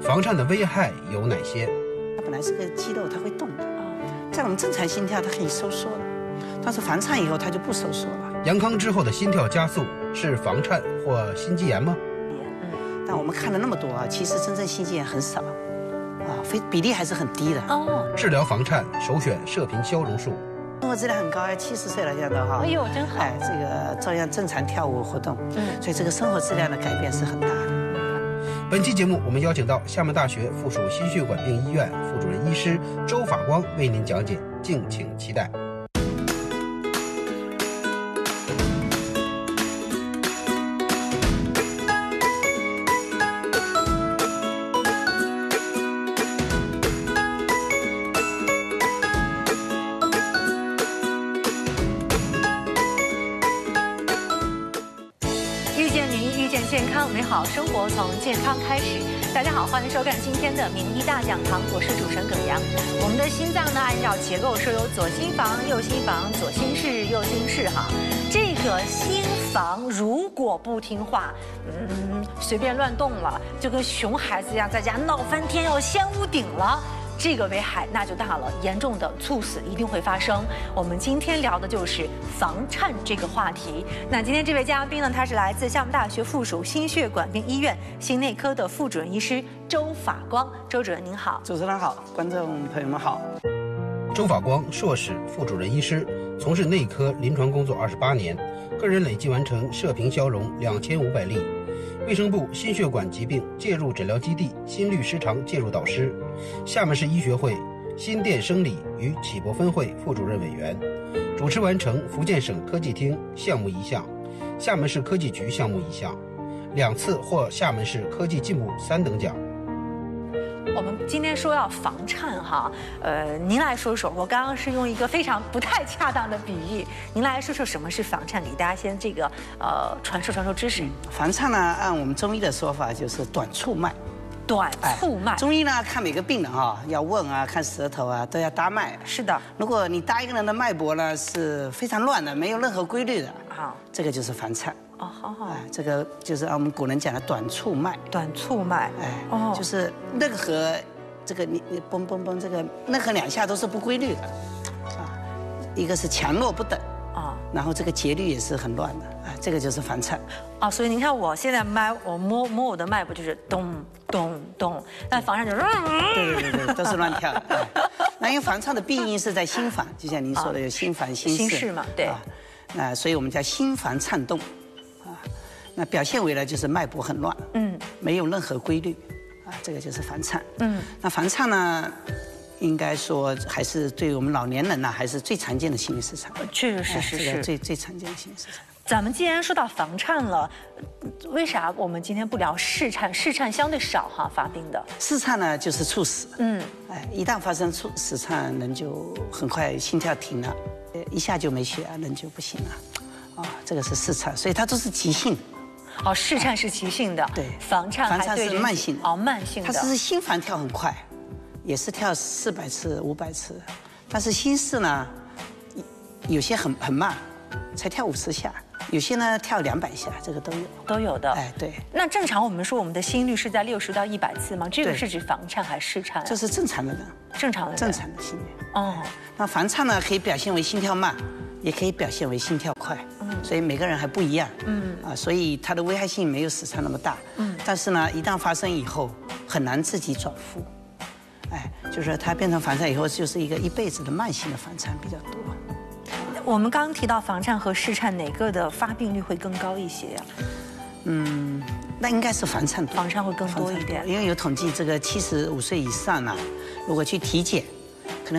房颤的危害有哪些？ 它本来是个肌肉，它会动的。在我们正常心跳，它可以收缩的，但是房颤以后它就不收缩了。 阳康之后的心跳加速是房颤或心肌炎吗？ 但我们看了那么多啊，其实真正心肌炎很少，比例还是很低的。 治疗房颤首选射频消融术。 生活质量很高，70岁了这样的哈。 哎呦，真好。 这个照样正常跳舞活动，所以这个生活质量的改变是很大的。 本期节目我们邀请到厦门大学附属心血管病医院副主任医师周法光为您讲解，敬请期待。 健康美好生活从健康开始。大家好，欢迎收看今天的名医大讲堂，我是主持人耿阳。我们的心脏呢，按照结构是有左心房、右心房、左心室、右心室哈。这个心房如果不听话，随便乱动了，就跟熊孩子一样，在家闹翻天要掀屋顶了。这个危害那就大了，严重的猝死一定会发生。我们今天聊的就是房颤这个话题。那今天这位嘉宾呢，他是来自厦门大学附属心血管病医院心内科的副主任医师周法光。周主任您好。 主持人好，观众朋友们好。 周法光硕士副主任医师，从事内科临床工作28年，个人累计完成射频消融2500例。卫生部心血管疾病介入诊疗基地心律失常介入导师，厦门市医学会心电生理与启博分会副主任委员，主持完成福建省科技厅项目1项、厦门市科技局项目1项，2次获厦门市科技进步3等奖。 我们今天说要房颤哈，您来说说，我刚刚是用一个非常不太恰当的比喻，您来说说什么是房颤，给大家先这个传授知识。 房颤呢，按我们中医的说法就是短促脉。 短促脉。 中医呢，看每个病人要问啊，看舌头啊，都要搭脉。 是的。 如果你搭一个人的脉搏呢，是非常乱的，没有任何规律的，这个就是房颤。好。这个就是按我们古人讲的短促脉。短促脉。就是任何这个你嘣嘣嘣，这个任何2下都是不规律的，一个是强弱不等。然后这个节律也是很乱的，这个就是房颤。 所以您看我现在我摸我的脉搏就是咚咚咚，但房颤就是对，都是乱跳的。那因为房颤的病因是在心房，就像您说的有心房、心室嘛，对。 那所以我们叫心房颤动，那表现为呢就是脉搏很乱，没有任何规律，这个就是房颤。那房颤呢？应该说，还是对我们老年人呢，还是最常见的心律失常。 确实是这个最常见的心律失常。 咱们既然说到房颤了，为啥我们今天不聊室颤？室颤相对少哈，发病的。 室颤呢，就是猝死。一旦发生室颤，人就很快心跳停了，一下就没血，人就不行了。这个是室颤，所以它都是急性的。 室颤是急性的。对。房颤是慢性的。 慢性的。 它是心房跳很快。也是跳400次、500次，但是心室呢，有些很慢，才跳50下，有些呢跳200下，这个都有的。对。那正常我们说我们的心率是在60到100次吗？这个是指房颤还是室颤？ 这是正常的人。正常的心率。那房颤呢，可以表现为心跳慢，也可以表现为心跳快。所以每个人还不一样。所以它的危害性没有室颤那么大。但是呢，一旦发生以后，很难自己转复。就是它变成房颤以后，就是一辈子的慢性的房颤比较多。 我们刚刚提到房颤和室颤，哪个的发病率会更高一些呀？ 那应该是房颤多。 房颤会更多一点， 因为有统计，这个75岁以上呢，如果去体检，可能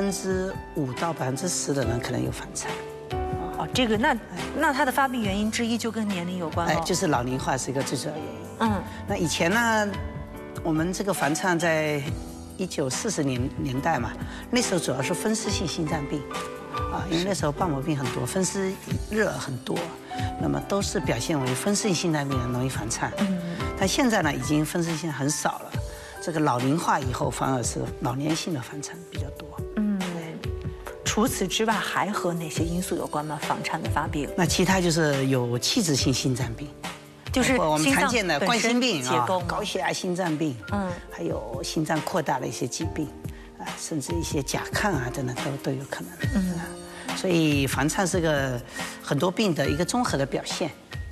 5%到10%的人可能有房颤。 这个那它的发病原因之一就跟年龄有关了。 就是老龄化是一个最主要原因。那以前呢，我们这个房颤在1940年代嘛，那时候主要是风湿性心脏病，因为那时候瓣膜病很多，风湿热很多，那么都是表现为风湿性心脏病人容易房颤。但现在呢，已经风湿性很少了，这个老龄化以后反而是老年性的房颤比较多。 除此之外，还和哪些因素有关吗？房颤的发病？ 那其他就是有器质性心脏病， 就是我们常见的冠心病结构高血压、心脏病，还有心脏扩大的一些疾病，甚至一些甲亢啊等等都有可能。所以房颤是个很多病的一个综合的表现。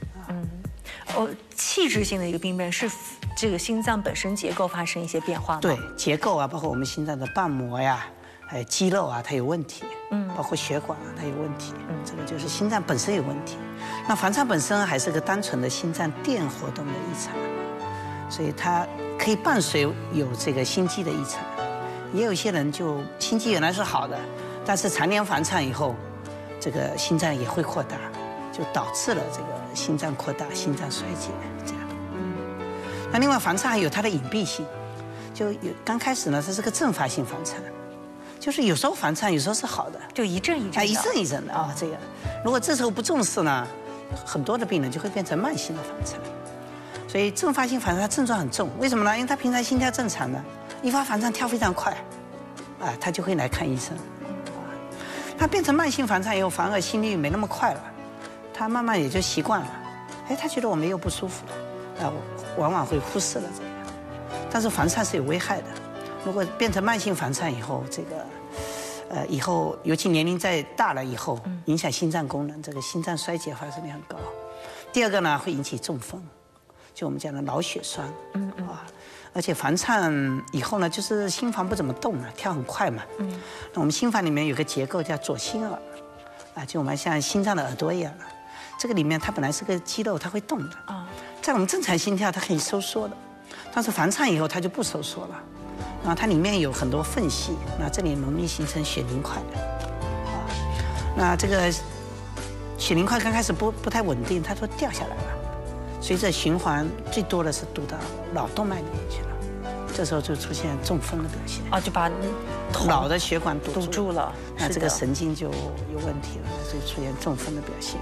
器质性的一个病变是这个心脏本身结构发生一些变化吗？ 对，结构啊，包括我们心脏的瓣膜呀，还有肌肉啊，它有问题。包括血管啊，它有问题。这个就是心脏本身有问题。那房颤本身还是个单纯的心脏电活动的异常，所以它可以伴随有这个心肌的异常。也有些人就心肌原来是好的，但是常年房颤以后，这个心脏也会扩大，就导致了这个心脏扩大、心脏衰竭这样。那另外房颤还有它的隐蔽性，就刚开始呢，它是个阵发性房颤，就是有时候房颤，有时候是好的， 就一阵一阵的， 一阵一阵的啊。这个如果这时候不重视呢，很多的病人就会变成慢性的房颤。所以阵发性房颤它症状很重，为什么呢？因为他平常心跳正常的，一发房颤跳非常快，他就会来看医生。他变成慢性房颤以后，反而心率没那么快了，他慢慢也就习惯了。他觉得我没有不舒服了，往往会忽视了这个。但是房颤是有危害的，如果变成慢性房颤以后，这个以后尤其年龄再大了以后，影响心脏功能，这个心脏衰竭发生率很高。第二个呢，会引起中风，就我们讲的脑血栓，而且房颤以后呢，就是心房不怎么动了，跳很快嘛。那我们心房里面有个结构叫左心耳，就我们像心脏的耳朵一样的，这个里面它本来是个肌肉，它会动的。在我们正常心跳，它可以收缩的，但是房颤以后它就不收缩了。然后它里面有很多缝隙，那这里容易形成血凝块。那这个血凝块刚开始不太稳定，它都掉下来了。随着循环，最多的是堵到脑动脉里面去了，这时候就出现中风的表现。 就把脑的血管堵住了， 那这个神经就有问题了，所以出现中风的表现。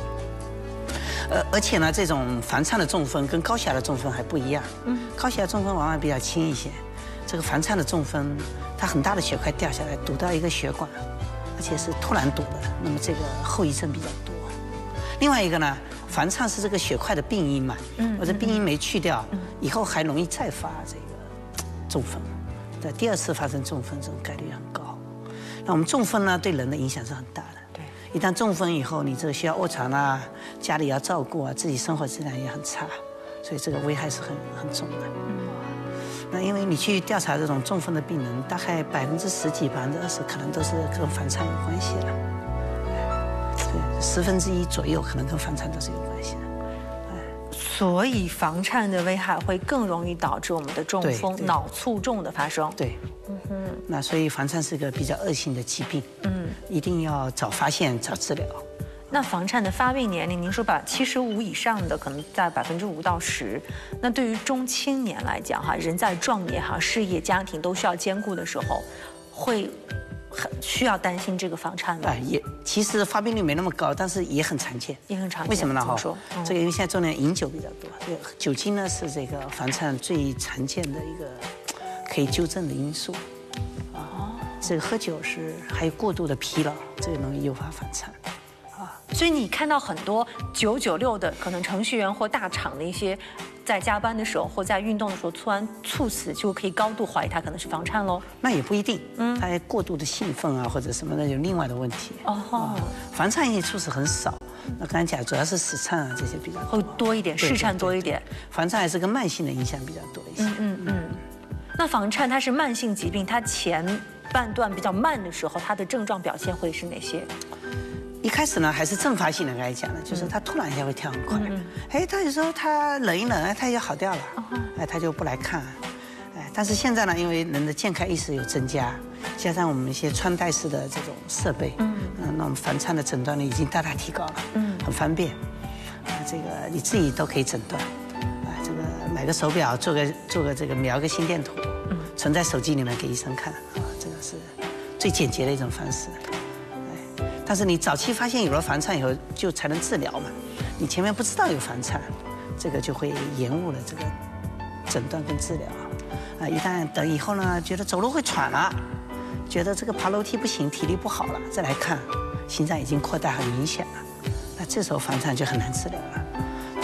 而且呢，这种房颤的中风跟高血压的中风还不一样。高血压中风往往比较轻一些，这个房颤的中风，它很大的血块掉下来，堵到一个血管，而且是突然堵的，那么这个后遗症比较多。另外一个呢，房颤是这个血块的病因嘛，或者病因没去掉，以后还容易再发这个中风，在第二次发生中风这种概率很高。那我们中风呢，对人的影响是很大的。对，一旦中风以后，你这个需要卧床啊，家里要照顾啊，自己生活质量也很差，所以这个危害是很重的。那因为你去调查这种中风的病人，大概10%几、20%可能都是跟房颤有关系的。1/10左右可能跟房颤都是有关系的。 所以房颤的危害会更容易导致我们的中风、脑卒中的发生。 对，那所以房颤是个比较恶性的疾病，一定要早发现、早治疗。 那房颤的发病年龄，您说把75以上的可能在5%到10%，那对于中青年来讲人在壮年事业家庭都需要兼顾的时候，会很需要担心这个房颤吗？ 也其实发病率没那么高，但是也很常见。 也很常见。 为什么呢？这个因为现在中年人饮酒比较多，酒精呢是这个房颤最常见的一个可以纠正的因素。这个喝酒还有过度的疲劳，这个容易诱发房颤。 所以你看到很多996的可能程序员或大厂的一些，在加班的时候或在运动的时候突然猝死，就可以高度怀疑他可能是房颤喽？ 那也不一定，他过度的兴奋啊或者什么的有另外的问题。房颤也猝死很少，那刚才讲主要是室颤啊这些比较会多一点，室颤多一点， 房颤还是个慢性的影响比较多一些。 那房颤它是慢性疾病，它前半段比较慢的时候，它的症状表现会是哪些？ 一开始呢还是阵发性的，刚才讲的，就是他突然一下会跳很快，他有时候他忍一忍，他就好掉了，他就不来看，但是现在呢，因为人的健康意识有增加，加上我们一些穿戴式的这种设备，那我们房颤的诊断率已经大大提高了，很方便，这个你自己都可以诊断，这个买个手表，做个这个描个心电图，存在手机里面给医生看，这个是最简洁的一种方式。但是你早期发现有了房颤以后，就才能治疗嘛。你前面不知道有房颤，这个就会延误了这个诊断跟治疗。一旦等以后呢，觉得走路会喘了，觉得这个爬楼梯不行，体力不好了，再来看，心脏已经扩大很明显了，那这时候房颤就很难治疗了。那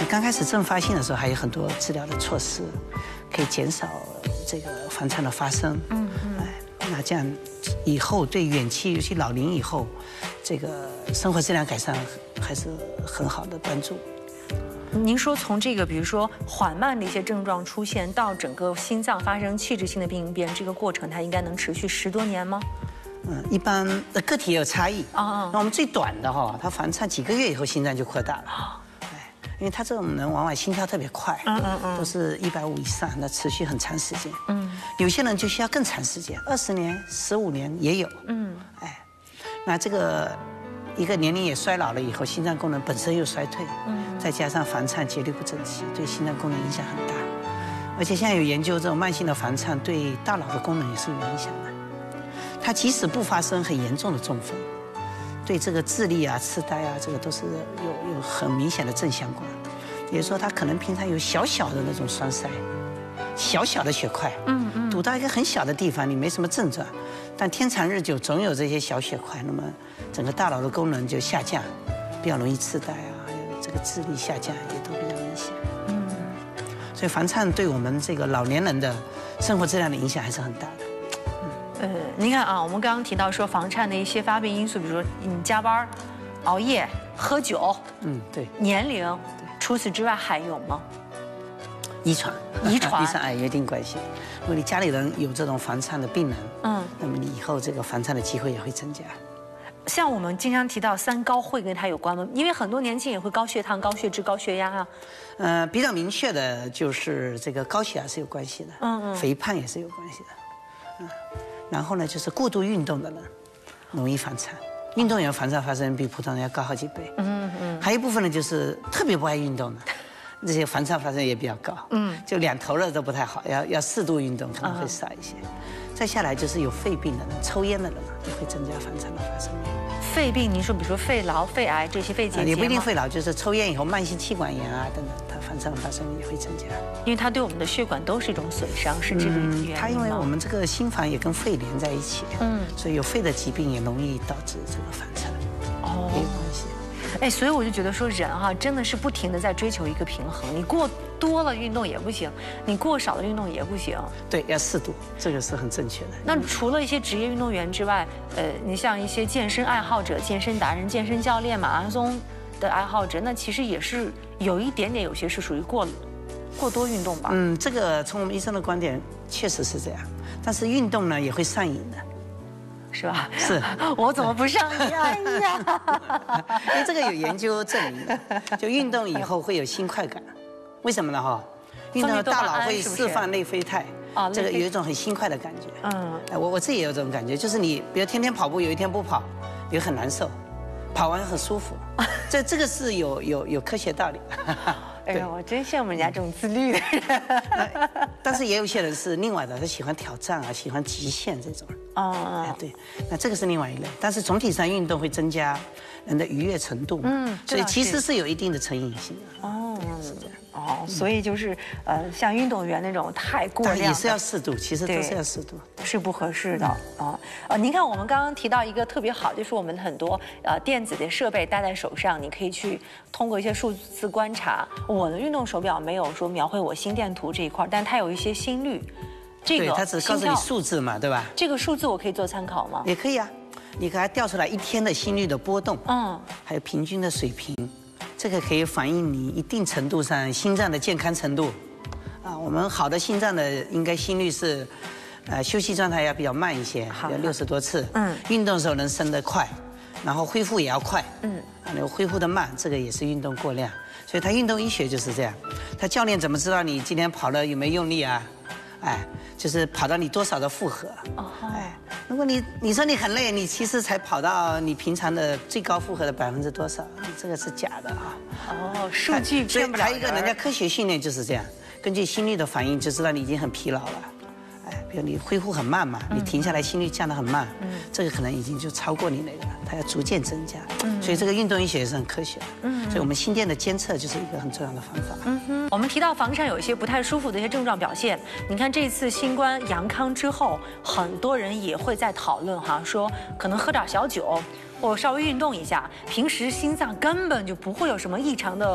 刚开始正发性的时候，还有很多治疗的措施，可以减少这个房颤的发生。那这样以后对远期，尤其老龄以后，这个生活质量改善还是很好的帮助。 您说从这个比如说缓慢的一些症状出现，到整个心脏发生器质性的病变，这个过程它应该能持续10多年吗？ 一般的个体也有差异啊。那我们最短的哈，它房颤几个月以后心脏就扩大了。因为他这种人往往心跳特别快，都是150以上，那持续很长时间。有些人就需要更长时间，20年、15年也有。那这个一个年龄也衰老了以后，心脏功能本身又衰退，再加上房颤节律不整齐，对心脏功能影响很大。而且现在有研究，这种慢性的房颤对大脑的功能也是有影响的。它即使不发生很严重的中风，对这个智力啊、痴呆啊，这个都是有很明显的正相关。也就是说，他可能平常有小小的那种栓塞，小小的血块，堵到一个很小的地方，你没什么症状，但天长日久，总有这些小血块，那么整个大脑的功能就下降，比较容易痴呆啊，还有这个智力下降也都比较明显。所以房颤对我们这个老年人的生活质量的影响还是很大的。 您看啊，我们刚刚提到说房颤的一些发病因素，比如说加班、熬夜、喝酒， 对， 年龄，除此之外还有吗？ 遗传有一定关系。如果你家里人有这种房颤的病人，那么你以后这个房颤的机会也会增加。 像我们经常提到3高会跟它有关吗？因为很多年轻人也会高血糖、高血脂、高血压啊。 比较明确的就是这个高血压是有关系的，肥胖也是有关系的，然后呢，就是过度运动的人容易房颤，运动员房颤发生比普通人要高好几倍。还有一部分呢，就是特别不爱运动的，这些房颤发生也比较高。就两头的都不太好，要适度运动可能会少一些。再下来就是有肺病的人、抽烟的人也会增加房颤的发生率。 肺病，您说比如说肺痨、肺癌这些肺结节， 也不一定肺痨，就是抽烟以后慢性气管炎啊等等，它房颤的发生率也会增加。 因为它对我们的血管都是一种损伤，是这个原因吗？ 它因为我们这个心房也跟肺连在一起，所以有肺的疾病也容易导致这个房颤，也有关系。 所以我就觉得说人真的是不停的在追求一个平衡，你过多了运动也不行，你过少的运动也不行。 对，要适度，这个是很正确的。 那除了一些职业运动员之外，你像一些健身爱好者、健身达人、健身教练、马拉松的爱好者，那其实也是有一点点，有些是属于过多运动吧。 这个从我们医生的观点确实是这样，但是运动呢也会上瘾的。 是吧？ 是， 我怎么不上瘾？哎呀， 因为这个有研究证明，就运动以后会有新快感，为什么呢？运动大脑会释放内啡肽，这个有一种很新快的感觉。我自己也有这种感觉，就是你比如天天跑步，有一天不跑，也很难受，跑完很舒服，这个是有科学道理。 哎呀，我真羡慕人家这种自律的人。 但是也有些人是另外的，他喜欢挑战啊，喜欢极限这种。对，那这个是另外一类。但是总体上运动会增加人的愉悦程度，所以其实是有一定的成瘾性的。是这样。 所以就是像运动员那种太过量， 也是要适度，其实都是要适度， 是不合适的您看我们刚刚提到一个特别好，就是我们很多电子的设备戴在手上，你可以去通过一些数字观察。我的运动手表没有说描绘我心电图这一块，但它有一些心率，这个它只告诉你数字嘛，对吧？ 这个数字我可以做参考吗？ 也可以啊，你给它调出来一天的心率的波动，还有平均的水平。这个可以反映你一定程度上心脏的健康程度，我们好的心脏的应该心率是，休息状态要比较慢一些，要60多次，运动的时候能升得快，然后恢复也要快，那个恢复的慢，这个也是运动过量，所以他运动医学就是这样，他教练怎么知道你今天跑了有没有用力啊？就是跑到你多少的负荷，如果你说你很累，你其实才跑到你平常的最高负荷的多少，你这个是假的数据骗不了人。 还有一个人家科学训练就是这样，根据心率的反应就知道你已经很疲劳了，比如你恢复很慢嘛，你停下来心率降得很慢，这个可能已经就超过你那个了，它要逐渐增加，所以这个运动医学也是很科学的，所以我们心电的监测就是一个很重要的方法。 我们提到房颤有一些不太舒服的一些症状表现，你看这次新冠阳康之后，很多人也会在讨论说可能喝点小酒，或稍微运动一下，平时心脏根本就不会有什么异常的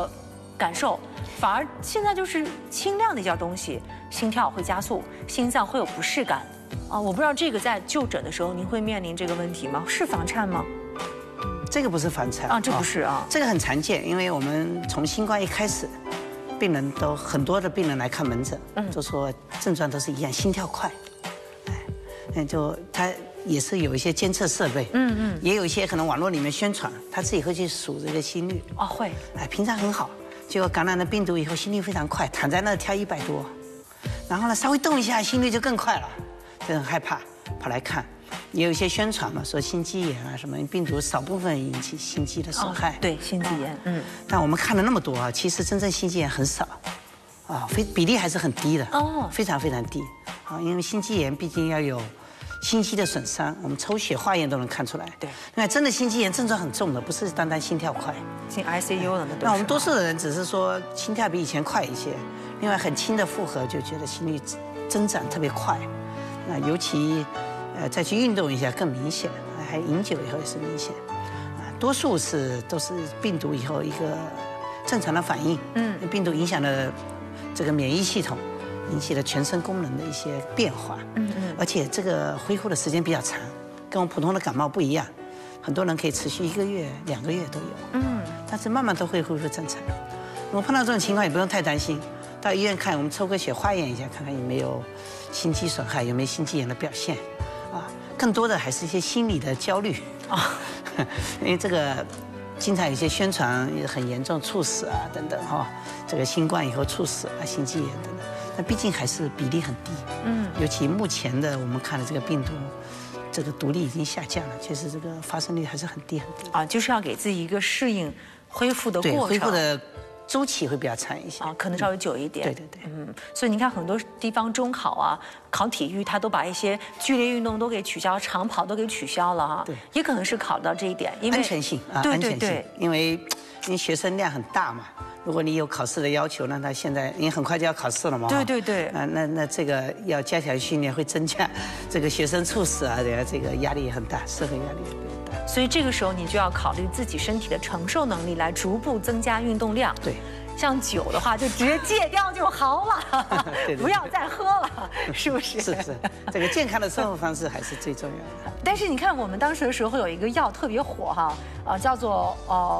感受，反而现在就是轻量的一件东西，心跳会加速，心脏会有不适感。我不知道这个在就诊的时候您会面临这个问题吗？是房颤吗？ 这个不是房颤这不是啊， 这个很常见，因为我们从新冠一开始，病人都很多的病人来看门诊，都说症状都是一样，心跳快，就他也是有一些监测设备，也有一些可能网络里面宣传，他自己会去数这个心率， 会， 平常很好，结果感染了病毒以后心率非常快，躺在那跳100多，然后呢稍微动一下心率就更快了，就很害怕，跑来看。也有一些宣传嘛，说心肌炎什么病毒少部分引起心肌的损害。 对，心肌炎， 但我们看了那么多其实真正心肌炎很少，比例还是很低的，非常非常低，因为心肌炎毕竟要有心肌的损伤，我们抽血化验都能看出来。 对， 那真的心肌炎症状很重的，不是单单心跳快， 进 ICU 了那我们多数的人只是说心跳比以前快一些，另外很轻的负荷就觉得心率增长特别快，那尤其。再去运动一下更明显，还饮酒以后也是明显，多数都是病毒以后一个正常的反应，病毒影响了这个免疫系统，引起了全身功能的一些变化，而且这个恢复的时间比较长，跟我们普通的感冒不一样，很多人可以持续1个月、2个月都有，但是慢慢都会恢复正常。我们碰到这种情况也不用太担心，到医院看，我们抽个血化验一下，看看有没有心肌损害，有没有心肌炎的表现。更多的还是一些心理的焦虑因为这个经常有一些宣传很严重猝死等等这个新冠以后猝死心肌炎等等，但毕竟还是比例很低，尤其目前的我们看的这个病毒，这个毒力已经下降了，确实这个发生率还是很低就是要给自己一个适应恢复的过程， 对，恢复的周期会比较长一些可能稍微久一点。 对， 所以你看很多地方中考考体育，他都把一些剧烈运动都给取消，长跑都给取消了对， 也可能是考到这一点，因为安全性安全性，因为学生量很大嘛，如果你有考试的要求，那他现在因为很快就要考试了嘛， 对， 那这个要加强训练，会增加这个学生猝死这个压力也很大，社会压力也很大。 所以这个时候你就要考虑自己身体的承受能力，来逐步增加运动量。 对， 像酒的话就直接戒掉就好了，不要再喝了，是不是？ 是，这个健康的生活方式还是最重要的。 但是你看我们当时的时候有一个药特别火叫做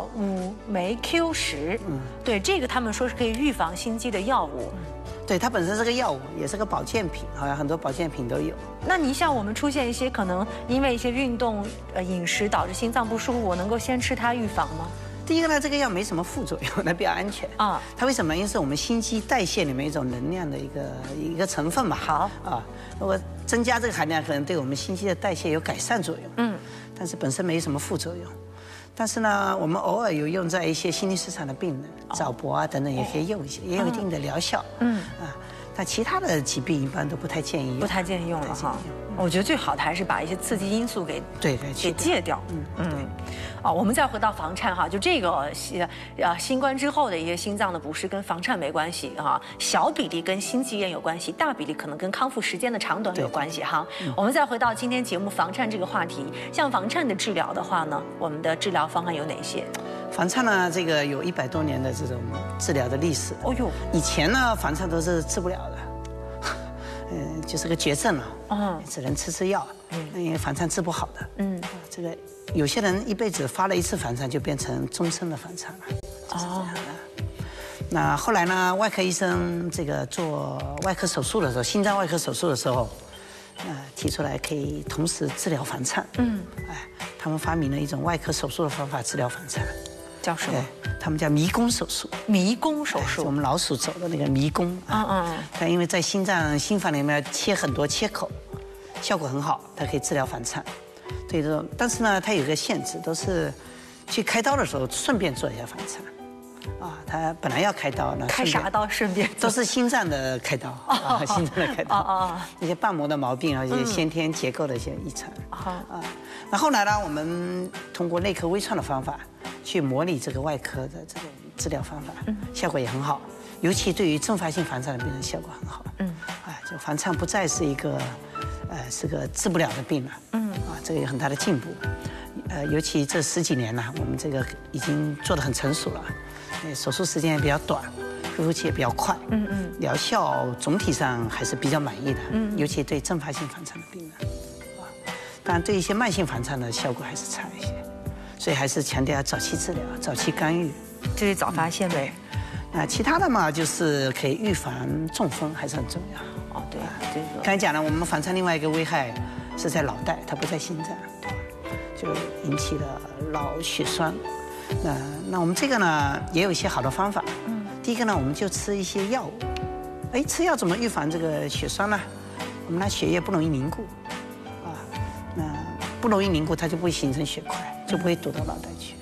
5酶 Q10，对，这个他们说是可以预防心肌的药物。 对，它本身是个药物，也是个保健品，好像很多保健品都有。 那你像我们出现一些可能因为一些运动、饮食导致心脏不舒服，我能够先吃它预防吗？ 第一个呢，这个药没什么副作用，那比较安全它为什么？因为是我们心肌代谢里面一种能量的一个成分嘛。 好如果增加这个含量，可能对我们心肌的代谢有改善作用。但是本身没什么副作用。但是呢，我们偶尔有用在一些心律失常的病人，早搏等等也可以用一些，也有一定的疗效。但其他的疾病一般都不太建议用。 不太建议用了我觉得最好的还是把一些刺激因素给戒掉。我们再回到房颤就这个新冠之后的一些心脏的不适跟房颤没关系小比例跟心肌炎有关系，大比例可能跟康复时间的长短有关系我们再回到今天节目房颤这个话题，像房颤的治疗的话呢，我们的治疗方案有哪些？ 房颤呢，这个有100多年的这种治疗的历史。以前呢，房颤都是治不了的。就是个绝症了，只能吃药，因为房颤治不好的，这个有些人一辈子发了1次房颤就变成终身的房颤了，就是这样的。那后来呢，外科医生这个做外科手术的时候，心脏外科手术的时候，提出来可以同时治疗房颤，他们发明了一种外科手术的方法治疗房颤。 叫什么？ 他们叫迷宫手术。 迷宫手术， 我们老鼠走的那个迷宫。它因为在心房里面切很多切口，效果很好，它可以治疗房颤。对这种，但是呢，它有个限制，都是去开刀的时候顺便做一下房颤。他本来要开刀呢， 开啥刀顺便都是心脏的开刀心脏的开刀一些瓣膜的毛病，一些先天结构的一些异常那后来呢，我们通过内科微创的方法去模拟这个外科的这种治疗方法，效果也很好，尤其对于阵发性房颤的病人效果很好。就房颤不再是一个是个治不了的病了。这个有很大的进步。尤其这10几年呢，我们这个已经做得很成熟了。 手术时间也比较短，恢复期也比较快，疗效总体上还是比较满意的，尤其对阵发性房颤的病人，当然对一些慢性房颤的效果还是差一些，所以还是强调早期治疗、早期干预， 这是早发现呗。 那其他的嘛，就是可以预防中风，还是很重要。 哦，对，这个刚才讲了，我们房颤另外一个危害是在脑袋，它不在心脏，就引起了脑血栓。那我们这个呢，也有一些好的方法。第一个呢，我们就吃一些药物。吃药怎么预防这个血栓呢？我们让血液不容易凝固，那不容易凝固，它就不会形成血块，就不会堵到脑袋去。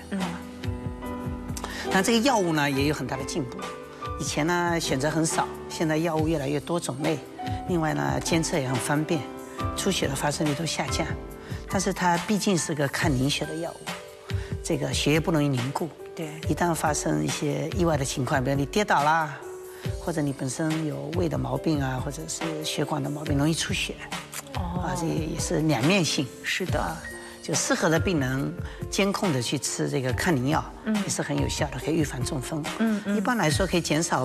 那这个药物呢，也有很大的进步。以前呢选择很少，现在药物越来越多种类。另外呢，监测也很方便，出血的发生率都下降。但是它毕竟是个抗凝血的药物，这个血液不容易凝固。 对，一旦发生一些意外的情况，比如你跌倒啦，或者你本身有胃的毛病啊，或者是血管的毛病，容易出血。这也是两面性。是的。就适合的病人监控的去吃这个抗凝药，也是很有效的，可以预防中风。一般来说可以减少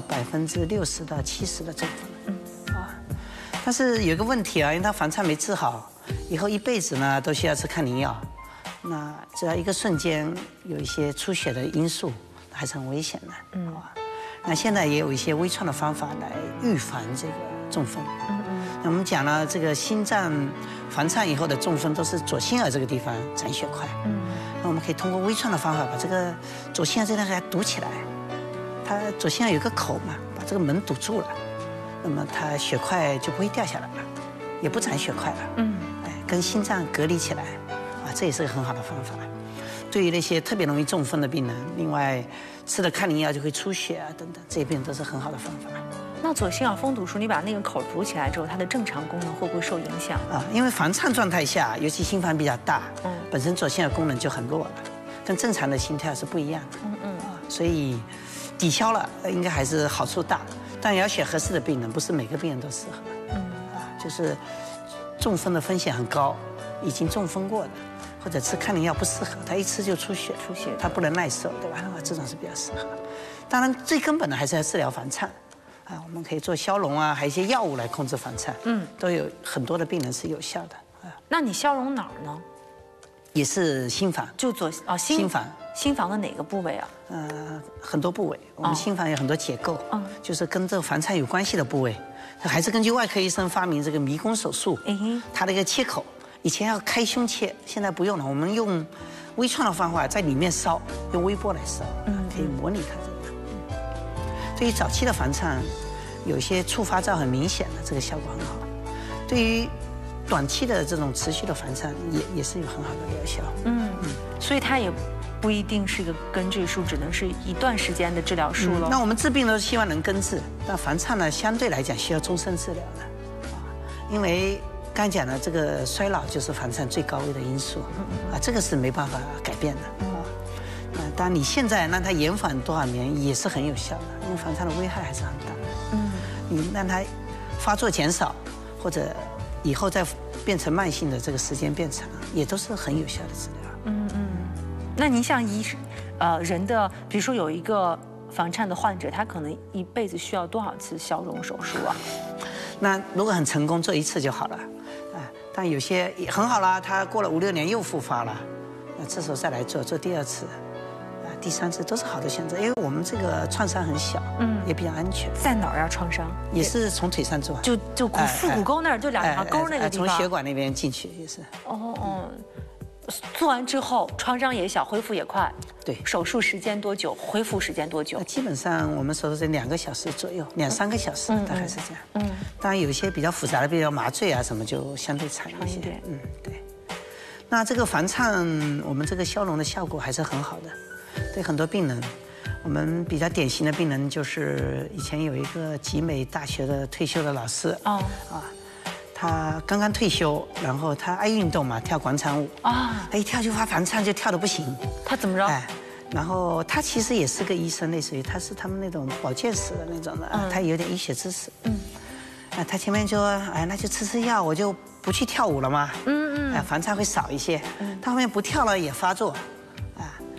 60%到70%的中风。但是有个问题啊，因为他房颤没治好，以后一辈子呢都需要吃抗凝药，那只要一个瞬间有一些出血的因素，还是很危险的。那现在也有一些微创的方法来预防这个中风。那我们讲了，这个心脏房颤以后的中风都是左心耳这个地方长血块。那我们可以通过微创的方法把这个左心耳这个地方给它堵起来。它左心耳有个口嘛，把这个门堵住了，那么它血块就不会掉下来了，也不长血块了。跟心脏隔离起来，这也是个很好的方法。对于那些特别容易中风的病人，另外吃了抗凝药就会出血啊等等，这些病都是很好的方法。 那左心耳封堵术，你把那个口堵起来之后，它的正常功能会不会受影响？ 因为房颤状态下，尤其心房比较大，本身左心耳功能就很弱了，跟正常的心跳是不一样的。所以抵消了，应该还是好处大。但也要选合适的病人，不是每个病人都适合。就是中风的风险很高，已经中风过的，或者吃抗凝药不适合，他一吃就出血，他不能耐受，对吧？这种是比较适合。当然，最根本的还是要治疗房颤。我们可以做消融啊，还有一些药物来控制房颤，都有很多的病人是有效的。 那你消融哪儿呢？ 也是心房， 就心房。 心房的哪个部位啊？ 很多部位，我们心房有很多结构，就是跟这个房颤有关系的部位，还是根据外科医生发明这个迷宫手术，它的一个切口，以前要开胸切，现在不用了，我们用微创的方法在里面烧，用微波来烧，可以模拟它这个。对于早期的房颤，有些触发灶很明显的，这个效果很好。对于短期的这种持续的房颤，也是有很好的疗效。 所以它也不一定是一个根治术，只能是一段时间的治疗术了。 那我们治病都是希望能根治，但房颤呢，相对来讲需要终身治疗的，因为刚讲的这个衰老就是房颤最高危的因素，这个是没办法改变的。当然你现在让它延缓多少年也是很有效的，因为房颤的危害还是很大的。你让它发作减少，或者以后再变成慢性的这个时间变长，也都是很有效的治疗。 那您像人的，比如说有一个房颤的患者，他可能一辈子需要多少次消融手术啊？ 那如果很成功，做一次就好了，但有些也很好了，他过了5、6年又复发了，那这时候再来做第二次，第3次都是好的选择，因为我们这个创伤很小，也比较安全。 在哪儿啊？创伤也是从腿上做， 就腹股沟那儿，就2条沟那个地方， 从血管那边进去也是。 做完之后创伤也小，恢复也快。 对， 手术时间多久？恢复时间多久？ 基本上我们手术是2个小时左右，2、3个小时，大概是这样。当然有一些比较复杂的，比如麻醉啊什么，就相对长一些。对。那这个房颤，我们这个消融的效果还是很好的。对很多病人，我们比较典型的病人就是以前有一个集美大学的退休的老师，他刚刚退休，然后他爱运动嘛，跳广场舞他一跳就发房颤，就跳得不行。 他怎么着？ 然后他其实也是个医生，类似于他是他们那种保健室的那种的，他有点医学知识。他前面说，那就吃药，我就不去跳舞了嘛。房颤会少一些。他后面不跳了也发作，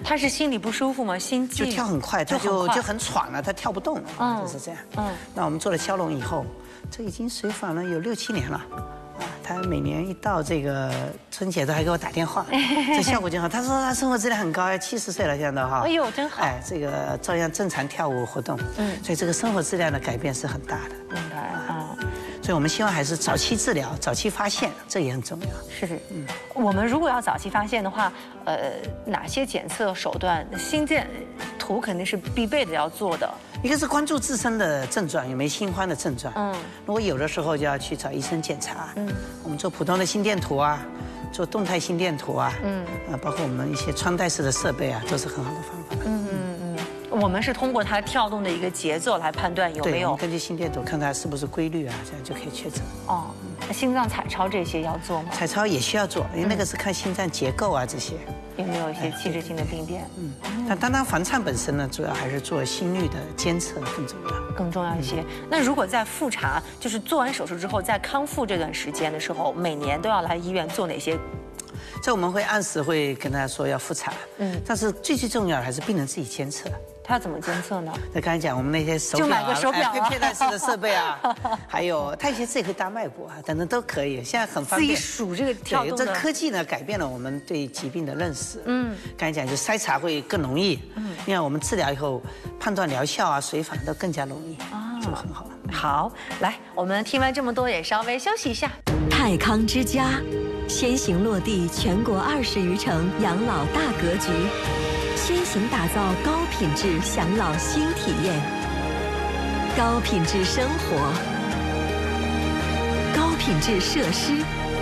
他是心里不舒服吗？心悸就跳很快，他就很喘了，他跳不动了，就是这样。那我们做了消融以后，这已经随访了有6、7年了。他每年一到这个春节都还给我打电话，这效果就好。他说他生活质量很高，70岁了现在都哈。 哎呦，真好。 哎，这个照样正常跳舞活动，所以这个生活质量的改变是很大的。 明白啊。 所以我们希望还是早期治疗、早期发现，这也很重要。 是，我们如果要早期发现的话，哪些检测手段？心电图肯定是必备的要做的。 一个是关注自身的症状，有没有心慌的症状。如果有的时候就要去找医生检查。我们做普通的心电图啊，做动态心电图啊，包括我们一些穿戴式的设备啊，都是很好的方法。 我们是通过它跳动的一个节奏来判断有没有。 根据心电图看它是不是规律啊，这样就可以确诊。 哦，那心脏彩超这些要做吗？ 彩超也需要做，因为那个是看心脏结构啊这些。 有没有一些器质性的病变？ 但单单房颤本身呢，主要还是做心率的监测更重要。 更重要一些。那如果在复查，就是做完手术之后，在康复这段时间的时候，每年都要来医院做哪些？ 这我们会按时会跟他说要复查。但是最重要的还是病人自己监测。 他要怎么监测呢？ 那刚才讲我们那些手表就买个手表佩戴式的设备啊，还有他有些自己会搭脉搏啊，等等都可以，现在很方便。 自己数这个跳动的。 这科技呢改变了我们对疾病的认识。刚才讲就筛查会更容易。你看我们治疗以后判断疗效啊、随访都更加容易，这个很好。 好，来，我们听完这么多，也稍微休息一下。 泰康之家，先行落地全国20余城养老大格局。先行打造高品质享老新体验，高品质生活，高品质设施，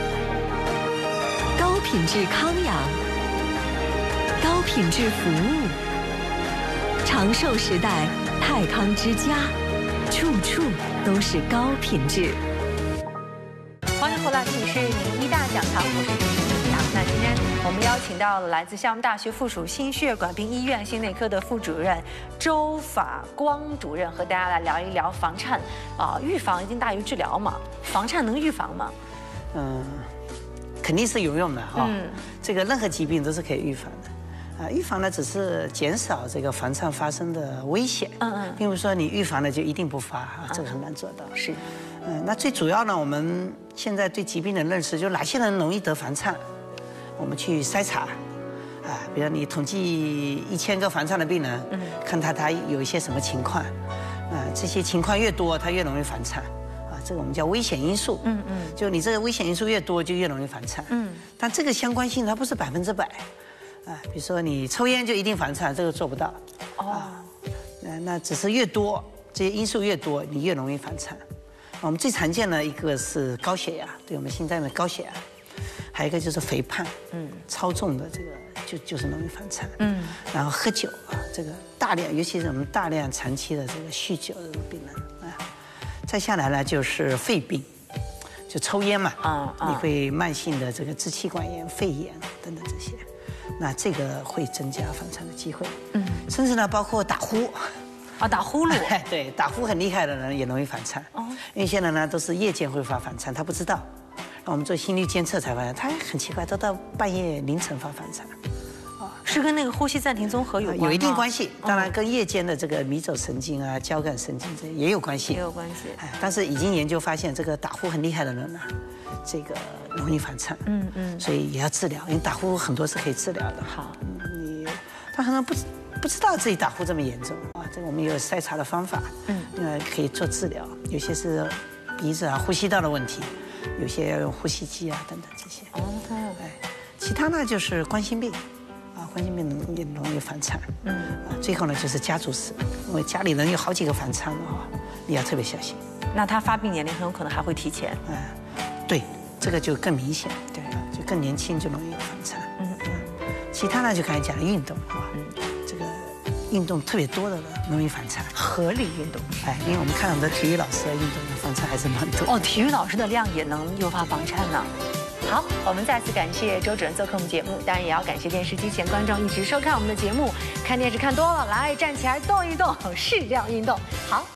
高品质康养，高品质服务。长寿时代，泰康之家，处处都是高品质。 欢迎回来，这里是名医大讲堂，我是主持人李阳。那今天我们邀请到了来自厦门大学附属心血管病医院心内科的副主任周法光主任，和大家来聊一聊房颤。预防一定大于治疗嘛？房颤能预防吗？ 肯定是有用的哈。这个任何疾病都是可以预防的。预防呢，只是减少这个房颤发生的危险。并不是说你预防了就一定不发啊，这个很难做到。 是。 那最主要呢，我们现在对疾病的认识，就哪些人容易得房颤，我们去筛查，比如你统计1000个房颤的病人，看他有一些什么情况，这些情况越多，他越容易房颤，这个我们叫危险因素，就你这个危险因素越多，就越容易房颤，但这个相关性它不是100%，比如说你抽烟就一定房颤，这个做不到，那只是越多，这些因素越多，你越容易房颤。我们最常见的一个是高血压，对我们心脏的高血压，还有一个就是肥胖，超重的这个就是容易房颤，然后喝酒啊，这个大量，尤其是我们大量长期的这个酗酒的病人啊，再下来呢就是肺病，就抽烟嘛，你会慢性的这个支气管炎、肺炎等等这些，那这个会增加房颤的机会，甚至呢包括打呼。 打呼噜， 对，打呼很厉害的人也容易房颤。因为现在呢都是夜间会发房颤，他不知道。那我们做心率监测才发现，他很奇怪，都到半夜凌晨发房颤。 是跟那个呼吸暂停综合有关吗？ 有一定关系，当然跟夜间的这个迷走神经啊、交感神经这也有关系。 也有关系。 但是已经研究发现，这个打呼很厉害的人呢，这个容易房颤。所以也要治疗，因为打呼很多是可以治疗的。 好， 他可能不知道自己打呼这么严重啊，这个我们有筛查的方法，可以做治疗。有些是鼻子啊、呼吸道的问题，有些要用呼吸机啊等等这些。其他呢就是冠心病，冠心病也容易房颤。最后呢就是家族史，因为家里人有好几个房颤的话，你要特别小心。 那他发病年龄很有可能还会提前。 对，这个就更明显，对，就更年轻就容易有房颤。其他呢就刚才讲的运动这个运动特别多的人容易房颤， 合理运动。 因为我们看我们的体育老师的运动房颤还是蛮多。 体育老师的量也能诱发房颤呢。好，我们再次感谢周主任做客我们节目，当然也要感谢电视机前观众一直收看我们的节目。看电视看多了，来站起来动一动，是这样运动。好。